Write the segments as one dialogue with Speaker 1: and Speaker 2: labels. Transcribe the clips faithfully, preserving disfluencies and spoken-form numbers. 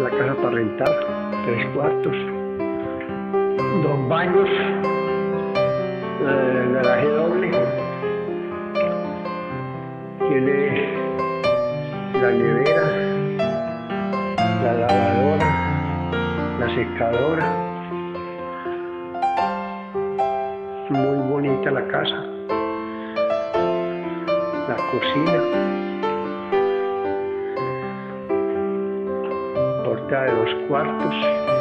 Speaker 1: la casa para rentar, tres cuartos, dos baños, eh, garaje doble, tiene la nevera, la lavadora, la secadora, muy bonita la casa, la cocina, puerta de dos cuartos,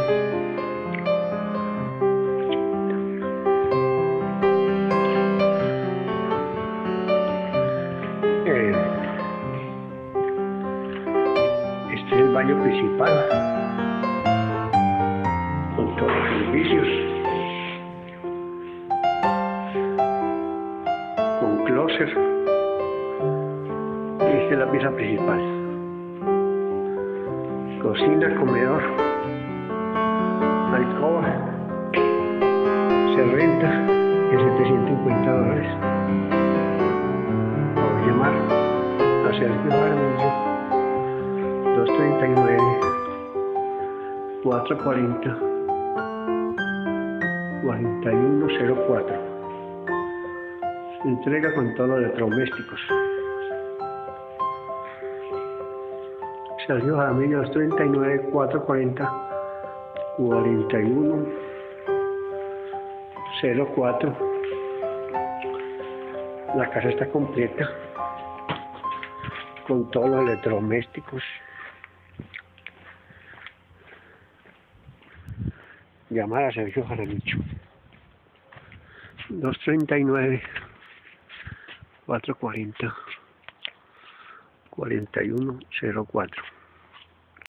Speaker 1: eh, este es el baño principal con todos los servicios, con closet, y esta es la pieza principal. Cocina, comedor, alcoba, se renta en setecientos cincuenta dólares. Vamos a llamar a Sergio Jaramillo, dos treinta y nueve, cuatrocientos cuarenta, cuarenta y uno cero cuatro. Entrega con todos los electrodomésticos. Sergio Jaramillo, dos treinta y nueve, cuatrocientos cuarenta, cuarenta y uno cero cuatro. La casa está completa con todos los electrodomésticos. Llamar a Sergio Jaramillo, dos treinta y nueve, cuatrocientos cuarenta, cuarenta y uno cero cuatro.